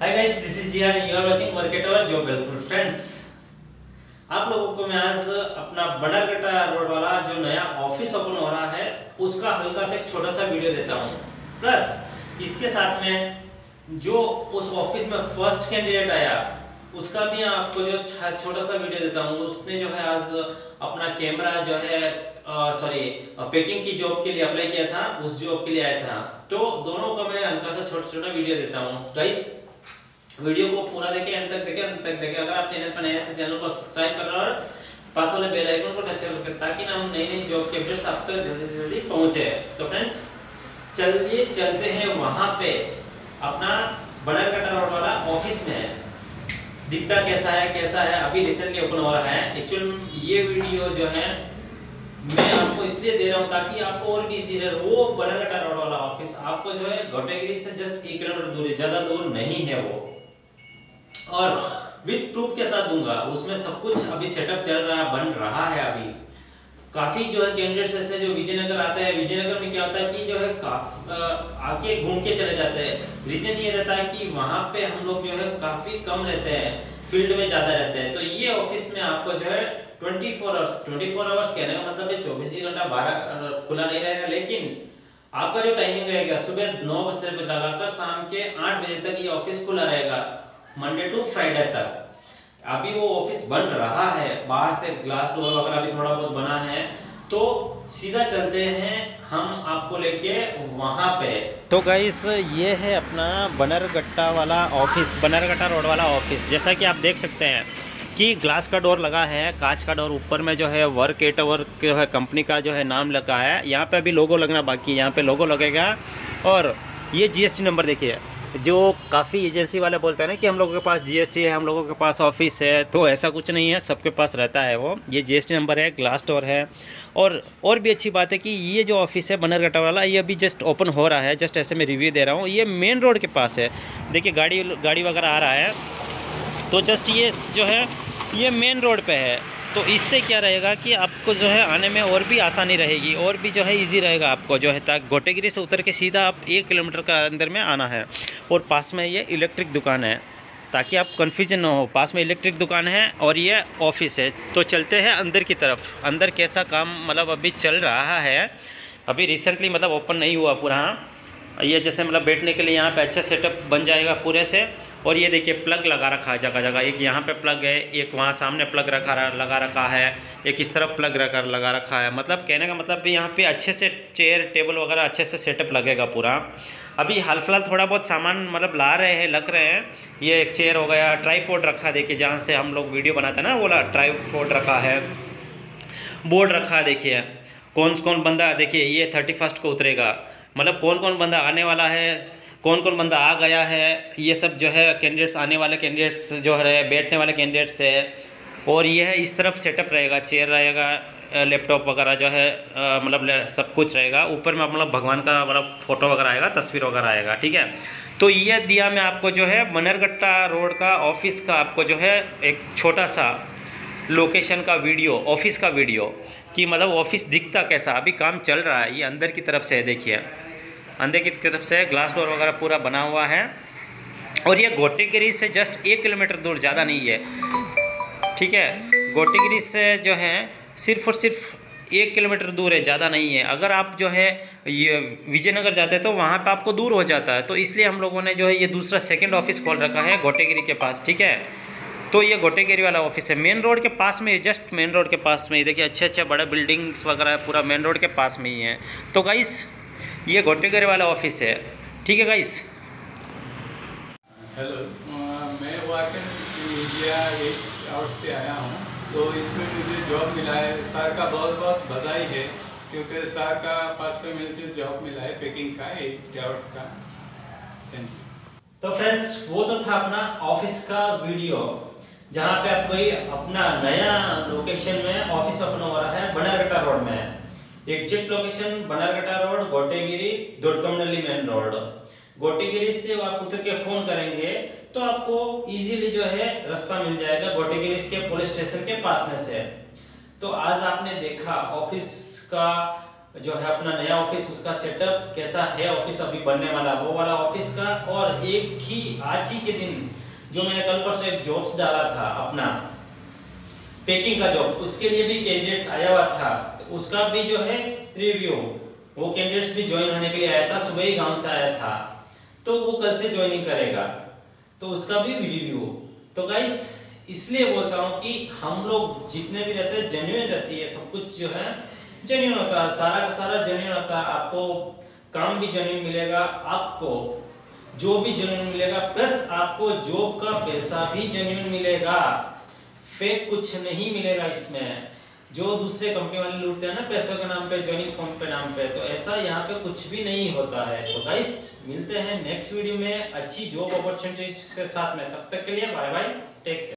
Hi guys, this is Jiyan, you are watching market our job helpful friends. आप लोगों को मैं आज अपना बनरघट्टा रोड वाला जो नया ऑफिस ओपन हो रहा है उसका हल्का सा एक छोटा सा वीडियो देता हूं। प्लस इसके साथ में जो उस ऑफिस में फर्स्ट कैंडिडेट आया उसका भी आपको जो छोटा सा वीडियो देता हूं। उसने जो है आज अपना कैमरा जो है पैकिंग की जॉब के लिए अप्लाई किया था, उस जॉब के लिए आया था। तो दोनों का मैं हल्का सा छोटा छोटा वीडियो देता हूँ। गाइस वीडियो को पूरा देखें, अंत तक देखें। अगर आप चैनल पर नए हैं तो चैनल को सब्सक्राइब कर और पास वाले बेल आइकन को टच करके ताकि ना हम नई नई जॉब के अपडेट्स आप तक जल्दी से जल्दी पहुंचे। तो फ्रेंड्स चलिए चलते हैं वहां पे अपना बनरघट्टा रोड वाला ऑफिस में दिखता कैसा है। अभी रिसेंटली ओपन हो रहा है। एक्चुअली ये वीडियो जो है मैं आपको इसलिए दे रहा हूं ताकि आपको और भी इजी रहे। वो बनरघट्टा रोड वाला ऑफिस आपको जो है घोटेगिरी से जस्ट 1 किलोमीटर दूर है, ज्यादा दूर नहीं है वो, और विद प्रूफ के साथ दूंगा। उसमें सब कुछ अभी सेटअप चल रहा है, बन रहा है। अभी काफी जो है कैंडिडेट्स ऐसे जो विजयनगर आते हैं, विजयनगर में क्या होता है कि जो है आके घूम के चले जाते हैं। रीजन ये रहता है कि वहां पे हम लोग जो है काफी कम रहते हैं, फील्ड में ज्यादा रहते हैं। तो ये ऑफिस में आपको जो है 24 आवर्स कहने का मतलब है 24 घंटा 12 खुला नहीं रहेगा, लेकिन आपका जो टाइमिंग रहेगा सुबह 9 बजे से लगाकर शाम के 8 बजे तक ये ऑफिस खुला रहेगा, मंडे टू फ्राइडे तक। अभी वो ऑफिस बन रहा है, बाहर से ग्लास डोर वगैरह भी थोड़ा बहुत बना है। तो सीधा चलते हैं हम आपको लेके वहां पे। तो गाइस ये है अपना बनरघट्टा वाला ऑफिस, बनरघट्टा रोड वाला ऑफिस। जैसा कि आप देख सकते हैं कि ग्लास का डोर लगा है, कांच का डोर। ऊपर में जो है वर्क एट वर्क जो है कंपनी का जो है नाम लगा है। यहाँ पे अभी लोगो लगना बाकी है, यहाँ पे लोगो लगेगा। और ये जीएसटी नंबर देखिए, जो काफ़ी एजेंसी वाले बोलते हैं ना कि हम लोगों के पास जीएसटी है, हम लोगों के पास ऑफिस है, तो ऐसा कुछ नहीं है, सबके पास रहता है वो। ये जीएसटी नंबर है, ग्लास डोर है। और भी अच्छी बात है कि ये जो ऑफिस है बनरघट्टा वाला, ये अभी जस्ट ओपन हो रहा है। जस्ट ऐसे मैं रिव्यू दे रहा हूँ। ये मेन रोड के पास है। देखिए गाड़ी वगैरह आ रहा है, तो जस्ट ये जो है ये मेन रोड पे है। तो इससे क्या रहेगा कि आपको जो है आने में और भी आसानी रहेगी, और भी जो है इजी रहेगा आपको जो है। ताकि घोटेगिरी से उतर के सीधा आप 1 किलोमीटर का अंदर में आना है। और पास में ये इलेक्ट्रिक दुकान है, ताकि आप कन्फ्यूजन ना हो। पास में इलेक्ट्रिक दुकान है और ये ऑफिस है। तो चलते हैं अंदर की तरफ। अंदर कैसा काम मतलब अभी चल रहा है, अभी रिसेंटली मतलब ओपन नहीं हुआ पूरा। ये जैसे मतलब बैठने के लिए यहाँ पे अच्छा सेटअप बन जाएगा पूरे से। और ये देखिए प्लग लगा रखा है जगह जगह। एक यहाँ पे प्लग है, एक वहाँ सामने प्लग लगा रखा है, एक इस तरफ प्लग लगा रखा है। मतलब कहने का मतलब भी यहाँ पे अच्छे से चेयर टेबल वगैरह अच्छे से सेटअप लगेगा पूरा। अभी हाल फिलहाल थोड़ा बहुत सामान मतलब ला रहे हैं, लग रहे हैं। ये एक चेयर हो गया, ट्राईपोड रखा है देखिए, जहाँ से हम लोग वीडियो बनाते हैं ना, वो ट्राईपोड रखा है, बोर्ड रखा है। देखिए कौन कौन बंदा, देखिए ये 31 को उतरेगा, मतलब कौन कौन बंदा आने वाला है, कौन कौन बंदा आ गया है, ये सब जो है कैंडिडेट्स, आने वाले कैंडिडेट्स जो है, बैठने वाले कैंडिडेट्स है। और ये है इस तरफ सेटअप रहेगा, चेयर रहेगा, लैपटॉप वगैरह जो है मतलब सब कुछ रहेगा। ऊपर में मतलब भगवान का मतलब फ़ोटो वगैरह आएगा, तस्वीर वगैरह आएगा, ठीक है। तो ये दिया मैं आपको जो है बनरघट्टा रोड का ऑफिस का आपको जो है एक छोटा सा लोकेशन का वीडियो, ऑफिस का वीडियो, कि मतलब ऑफिस दिखता कैसा। अभी काम चल रहा है। ये अंदर की तरफ से है, देखिए अंदर की तरफ से ग्लास डोर वगैरह पूरा बना हुआ है। और ये घोटेगिरी से जस्ट 1 किलोमीटर दूर, ज़्यादा नहीं है, ठीक है। घोटेगिरी से जो है सिर्फ और सिर्फ 1 किलोमीटर दूर है, ज़्यादा नहीं है। अगर आप जो है ये विजयनगर जाते हैं तो वहाँ पे आपको दूर हो जाता है। तो इसलिए हम लोगों ने जो है ये दूसरा सेकंड ऑफिस खोल रखा है घोटेगिरी के पास, ठीक है। तो ये घोटेगिरी वाला ऑफिस है, मेन रोड के पास में, जस्ट मेन रोड के पास में ही। देखिए अच्छे बड़े बिल्डिंग्स वगैरह है, पूरा मेन रोड के पास में ही है। तो गाइस ये घोटेगिरी वाला ऑफिस है, ठीक है गाइस। हेलो, मैं वाकई इंडिया 8 आवर्स पे आया हूँ। तो इसमें मुझे जॉब मिला है, सर का बहुत बहुत बधाई है, क्योंकि सर का फर्स्ट से मुझे जॉब मिला है पैकिंग का 8 आवर्स का। Thank you. तो फ्रेंड्स वो तो था अपना ऑफिस का वीडियो, जहाँ पे आपको ये अपना नया लोकेशन में ऑफिस ओपन हो रहा है बनरघट्टा रोड में। Exact location Bannerghatta road, Gottigere, Doddakammanahalli main road. Gottigere से आप उतर के फोन करेंगे तो आपको इजीली जो है रास्ता मिल जाएगा घोटेगिरी के पुलिस स्टेशन के पास में से। तो आज आपने देखा ऑफिस का जो है अपना नया ऑफिस, उसका सेटअप कैसा है, ऑफिस अभी बनने वाला वो वाला ऑफिस का, और एक ही आज ही के दिन जो मैंने कल परसों एक जॉब्स डाला था अपना पैकिंग का जॉब, उसके लिए भी कैंडिडेट्स आया हुआ था, तो उसका भी जो है रिव्यू, वो कैंडिडेट्स भी ज्वाइन होने के लिए आया था, सुबह ही गांव से आया था, तो वो कल से ज्वाइनिंग करेगा, तो उसका भी रिव्यू। तो गाइस इसलिए बोलता हूँ कि हम लोग जितने भी रहते हैं जेन्युइन रहती है, सब कुछ जो है जेन्युइन होता है, सारा का सारा जेन्युइन होता है, आपको काम भी जेन्युइन मिलेगा, आपको जो भी जेन्युइन मिलेगा, प्लस आपको जॉब का पैसा भी जेन्युइन मिलेगा, फेक कुछ नहीं मिलेगा इसमें। जो दूसरे कंपनी वाले लूटते हैं ना पैसों के नाम पे, ज्वाइनिंग फॉर्म पे नाम पे, तो ऐसा यहाँ पे कुछ भी नहीं होता है। तो गाइस मिलते हैं नेक्स्ट वीडियो में अच्छी जॉब अपॉर्चुनिटी के साथ में, तब तक के लिए बाय बाय, टेक केयर।